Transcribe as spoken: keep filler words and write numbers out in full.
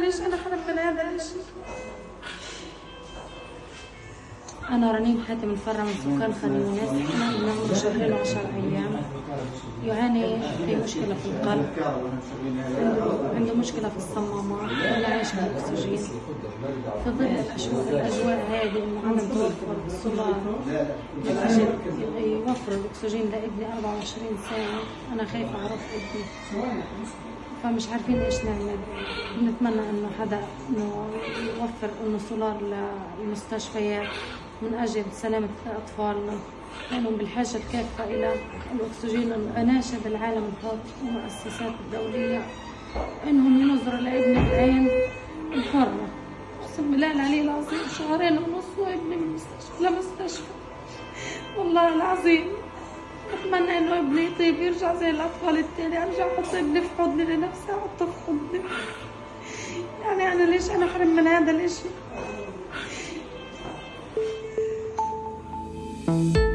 ليش انا حرم من هذا الشيء؟ أنا رنين حاتم الفرة من سكان خان يونس. أنا من عمر شهرين وعشر أيام يعاني في مشكلة في القلب، عنده, عنده مشكلة في الصمامات، أنا عايشة بالأكسجين في ظل الأجواء هذه. إنه عدم توفر السولار من أجل يوفر الأكسجين لابني أربعة وعشرين ساعة. أنا خايفة أعرف ابني، فمش عارفين إيش نعمل. بنتمنى إنه حدا إنه يوفر إنه سولار للمستشفيات من أجل سلامة أطفالنا، لأنهم بالحاجة الكافة إلى الأكسجين. أناشد العالم الحر والمؤسسات الدولية إنهم ينظروا لابني بالعين الحرة. أقسم بالله العلي العظيم شهرين ونص وابني من مستشفى لمستشفى، والله العظيم. أتمنى إنه ابني يطيب يرجع زي الأطفال التاني، أرجع أحط ابني في حضني لنفسي، أحطه في حضني. يعني أنا ليش أنا أحرم من هذا الإشي؟